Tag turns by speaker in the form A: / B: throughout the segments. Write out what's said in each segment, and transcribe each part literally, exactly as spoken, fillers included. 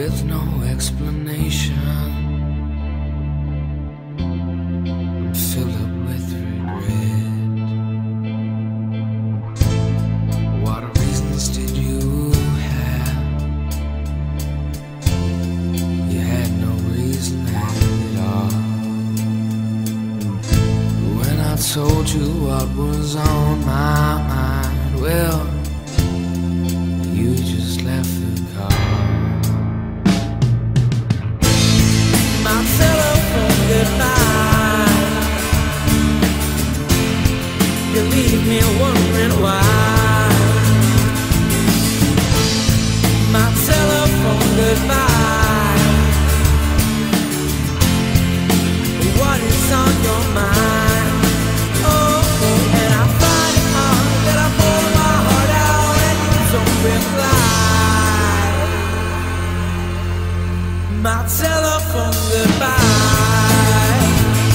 A: with no explanation. I'm filled up with regret. What reasons did you have? You had no reason at all. When I told you what was on my mind, well, you just left the car. My telephone goodbye, you leave me wondering why. My telephone goodbye, what is on your mind? Oh, and I find it hard that I pour my heart out and you don't reply. My telephone goodbye.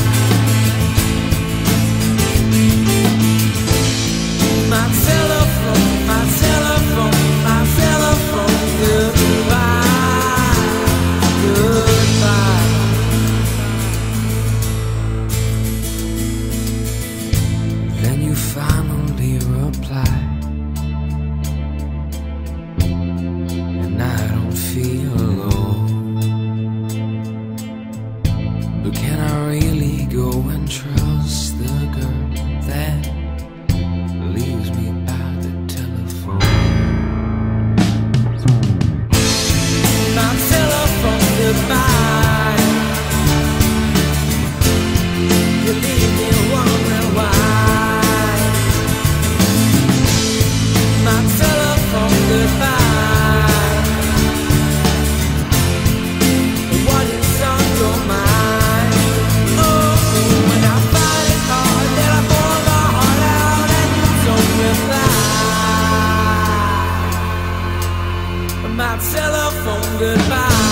A: My telephone, my telephone, my telephone goodbye. Goodbye. Then you finally reply, and I don't feel alone. But can I really go and trust the girl that leaves me by the telephone? My telephone goodbye, you leave me wondering why. My telephone goodbye, what is on your mind? Oh, when I find it hard that I pour my heart out and you don't reply. My telephone goodbye.